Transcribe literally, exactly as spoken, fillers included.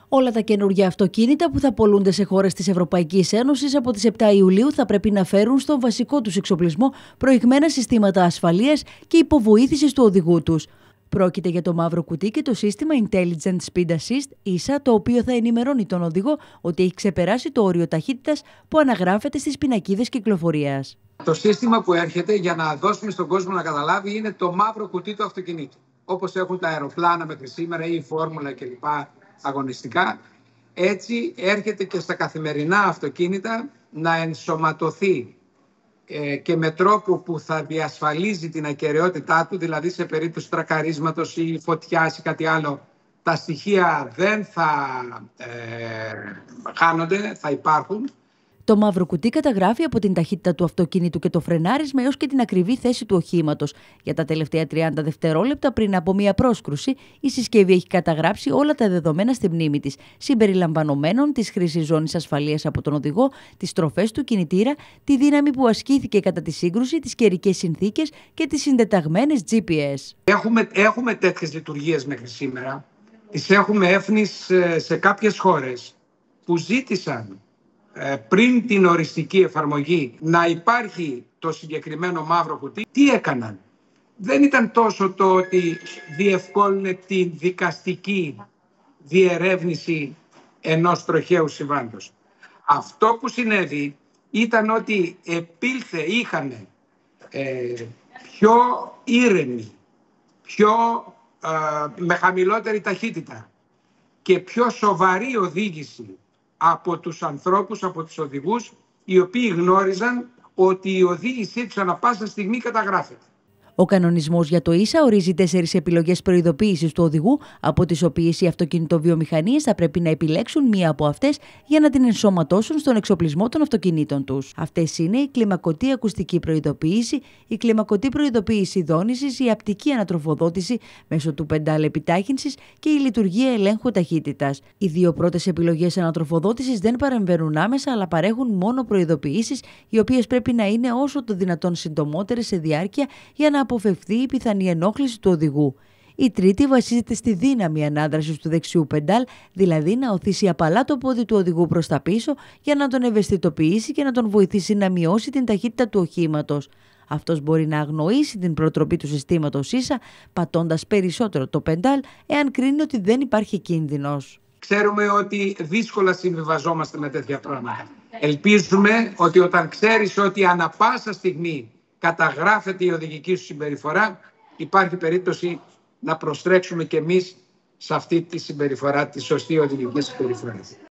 Όλα τα καινούργια αυτοκίνητα που θα πωλούνται σε χώρες της Ευρωπαϊκής Ένωσης από τις επτά Ιουλίου θα πρέπει να φέρουν στον βασικό τους εξοπλισμό προηγμένα συστήματα ασφαλείας και υποβοήθησης του οδηγού τους. Πρόκειται για το μαύρο κουτί και το σύστημα Intelligent Speed Assist ι ες έι, το οποίο θα ενημερώνει τον οδηγό ότι έχει ξεπεράσει το όριο ταχύτητας που αναγράφεται στις πινακίδες κυκλοφορίας. Το σύστημα που έρχεται, για να δώσουμε στον κόσμο να καταλάβει, είναι το μαύρο κουτί του αυτοκινήτου. Όπως έχουν τα αεροπλάνα μέχρι σήμερα ή η φόρμουλα κλπ. Αγωνιστικά, έτσι έρχεται και στα καθημερινά αυτοκίνητα να ενσωματωθεί ε, και με τρόπο που θα διασφαλίζει την ακεραιότητά του, δηλαδή σε περίπτωση τρακαρίσματος ή φωτιάς ή κάτι άλλο, τα στοιχεία δεν θα ε, χάνονται, θα υπάρχουν. Το μαύρο κουτί καταγράφει από την ταχύτητα του αυτοκίνητου και το φρενάρισμα έως και την ακριβή θέση του οχήματος. Για τα τελευταία τριάντα δευτερόλεπτα πριν από μία πρόσκρουση, η συσκευή έχει καταγράψει όλα τα δεδομένα στη μνήμη της, συμπεριλαμβανομένων της χρήσης ζώνης ασφαλείας από τον οδηγό, τις στροφές του κινητήρα, τη δύναμη που ασκήθηκε κατά τη σύγκρουση, τις καιρικές συνθήκες και τις συντεταγμένες τζι πι ες. Έχουμε, έχουμε τέτοιες λειτουργίες μέχρι σήμερα. Τις έχουμε έφνης σε κάποιες χώρες που ζήτησαν πριν την οριστική εφαρμογή να υπάρχει το συγκεκριμένο μαύρο κουτί. Τι έκαναν? Δεν ήταν τόσο το ότι διευκόλυνε τη δικαστική διερεύνηση ενός τροχαίου συμβάντος. Αυτό που συνέβη ήταν ότι επήλθε, είχαμε ε, πιο ήρεμη, πιο, ε, με χαμηλότερη ταχύτητα και πιο σοβαρή οδήγηση από τους ανθρώπους, από τους οδηγούς, οι οποίοι γνώριζαν ότι η οδήγησή τους ανά πάσα στιγμή καταγράφεται. Ο κανονισμός για το ι ες έι ορίζει τέσσερις επιλογές προειδοποίησης του οδηγού, από τις οποίες οι αυτοκινητοβιομηχανίες θα πρέπει να επιλέξουν μία από αυτές για να την ενσωματώσουν στον εξοπλισμό των αυτοκινήτων τους. Αυτές είναι η κλιμακωτή ακουστική προειδοποίηση, η κλιμακωτή προειδοποίηση δόνησης, η απτική ανατροφοδότηση μέσω του πεντάλ επιτάχυνσης και η λειτουργία ελέγχου ταχύτητας. Οι δύο πρώτες επιλογές ανατροφοδότησης δεν παρεμβαίνουν άμεσα, αλλά παρέχουν μόνο προειδοποιήσεις, οι οποίες πρέπει να είναι όσο το δυνατόν συντομότερες σε διάρκεια για να αποφευθεί η πιθανή ενόχληση του οδηγού. Η τρίτη βασίζεται στη δύναμη ανάδρασης του δεξιού πεντάλ, δηλαδή να οθήσει απαλά το πόδι του οδηγού προς τα πίσω για να τον ευαισθητοποιήσει και να τον βοηθήσει να μειώσει την ταχύτητα του οχήματος. Αυτός μπορεί να αγνοήσει την προτροπή του συστήματος ι ες έι, πατώντας περισσότερο το πεντάλ, εάν κρίνει ότι δεν υπάρχει κίνδυνος. Ξέρουμε ότι δύσκολα συμβιβαζόμαστε με τέτοια πράγματα. Ελπίζουμε ότι όταν ξέρεις ότι ανά πάσα στιγμή καταγράφεται η οδηγική σου συμπεριφορά, υπάρχει περίπτωση να προστρέξουμε και εμείς σε αυτή τη συμπεριφορά, τη σωστή οδηγική συμπεριφορά.